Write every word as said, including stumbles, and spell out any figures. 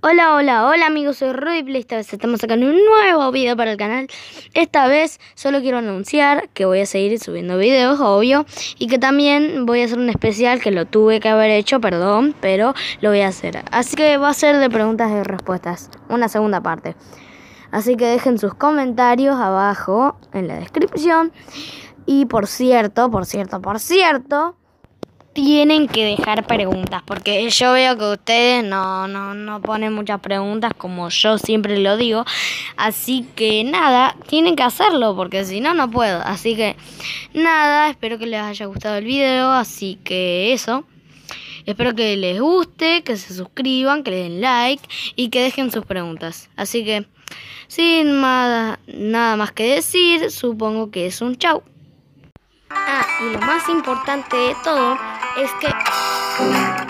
Hola, hola, hola amigos, soy Rudy. Esta vez estamos sacando un nuevo video para el canal. Esta vez solo quiero anunciar que voy a seguir subiendo videos, obvio, y que también voy a hacer un especial que lo tuve que haber hecho, perdón, pero lo voy a hacer. Así que va a ser de preguntas y respuestas, una segunda parte. Así que dejen sus comentarios abajo en la descripción. Y por cierto, por cierto, por cierto... tienen que dejar preguntas, porque yo veo que ustedes no, no, no ponen muchas preguntas, como yo siempre lo digo. Así que nada, tienen que hacerlo, porque si no, no puedo. Así que nada, espero que les haya gustado el video. Así que eso, espero que les guste, que se suscriban, que le den like y que dejen sus preguntas. Así que sin nada, nada más que decir, supongo que es un chau. Ah, y lo más importante de todo es que